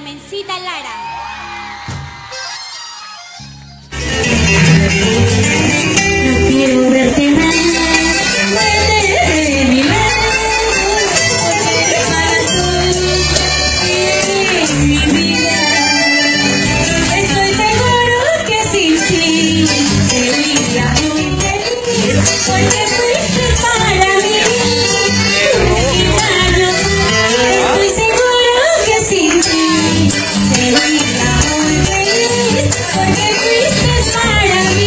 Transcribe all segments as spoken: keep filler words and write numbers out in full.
Carmencita Lara. No quiero verte más, vete de mi lado, porque para tú en mi vida. Estoy seguro que sin ti sería muy feliz, porque fuiste para mí un milagro. Estoy seguro que sin ti sería muy feliz, porque fuiste para mí.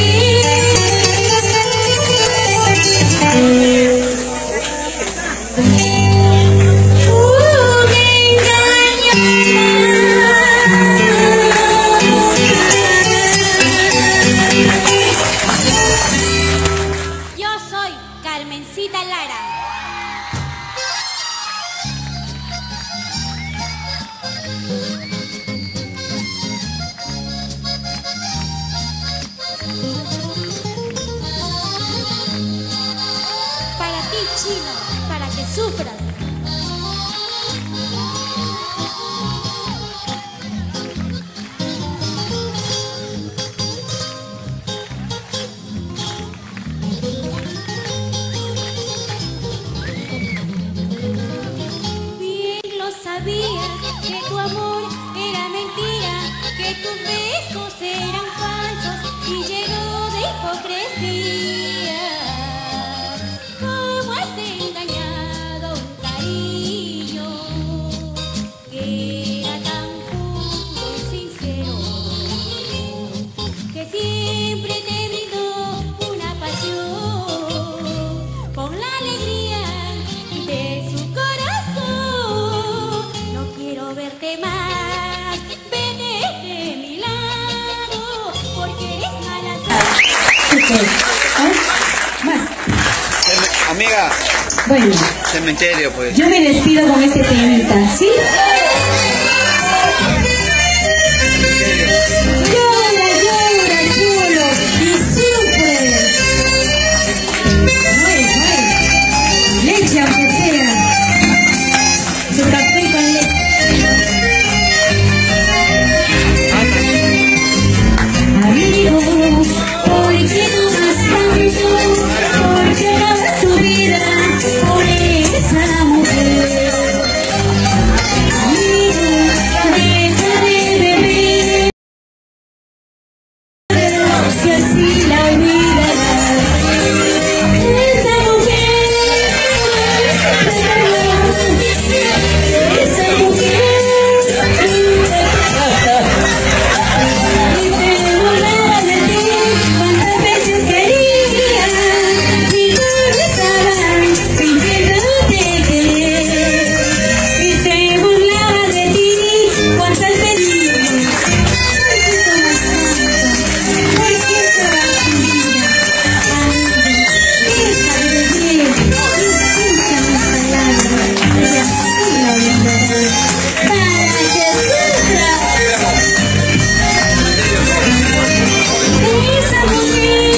Yo soy Carmencita Lara. Para ti, chino, para que sufras. Bien lo sabías, que tu amor era mentira, que tus besos eran falsos y llenos de hipocresía. ¿Cómo has engañado un cariño que era tan puro y sincero, que siempre te brindó una pasión con la alegría de su corazón? No quiero verte más, vete de mi lado, porque eres mala suerte. Más. Amiga, Bueno, cementerio pues. yo me despido con este temita, ¿sí? Llora, llora, chulo, y sufre. Ay, ay, leche aunque sea, su café con leche. Amigo, ¿por qué no has tanto? ¿Por qué no das tu vida por esa mujer? Amigo, deja de beber, que así la olvidarás. Esa mujer, esa mujer, y se burlaba de ti cuántas veces quería, y tú estabas fingiéndote querer. Y se burlaba de ti cuántas veces. ¿Por qué tomas tanto? ¿Por qué te vas tu vida? Amigo, deja de beber, escucha mis palabras, y así la olvidarás, para que sufras. Esa mujer,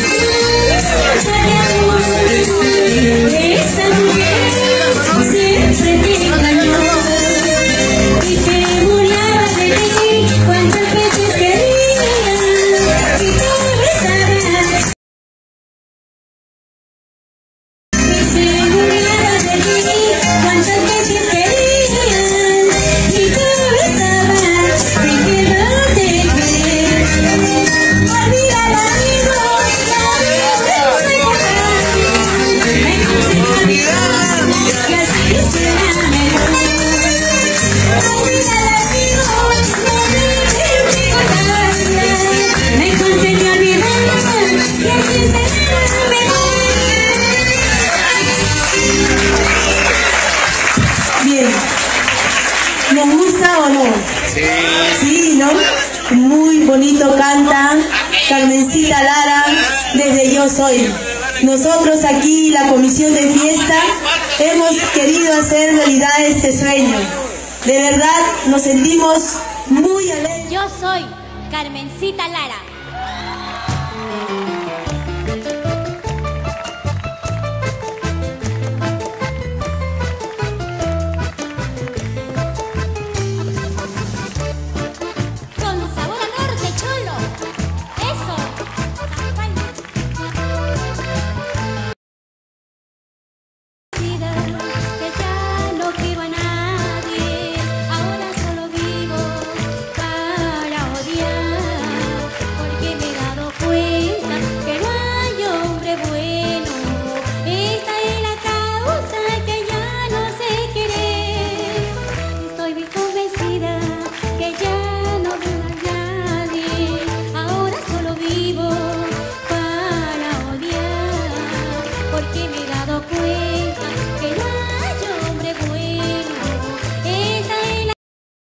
esa mujer siempre te engañó y se burlaba de ti cuántas veces quería, y tú besabas. Y se burlaba de ti cuántas veces quería, y tú besabas fingiéndote querer. Olvídalo, amigo, que así será mejor. Olvídalo, amigo, mejor se te olvidará, que así será mejor. Bien, ¿les gusta o no? Sí. Sí, ¿no? Muy bonito canta Carmencita Lara desde Yo Soy. Nosotros aquí, la comisión de fiesta, hemos querido hacer realidad este sueño. De verdad, nos sentimos muy alegres. Yo soy Carmencita Lara. que me he dado cuenta que no hay hombre bueno. Esa es la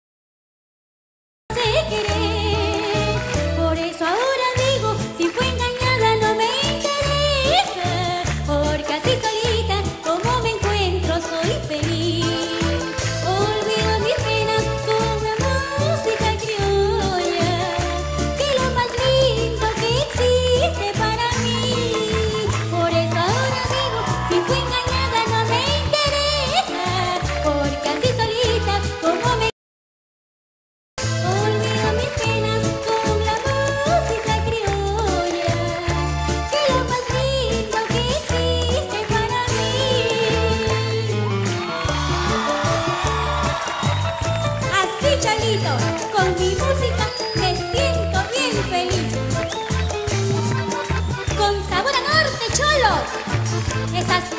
sé querer. Por eso ahora digo, si fue engañada no me interesa, porque así solita como me encuentro soy feliz. Olvido mis penas con la música criolla, que es lo más lindo que existe para mí. Por eso ahora digo, si fui engañada no me interesa, porque así solita como me olvido mis penas con la música criolla, que es lo más lindo que existe para mí. Así, Cholito, con mi música me siento bien feliz. Con sabor a norte, Cholo. Esas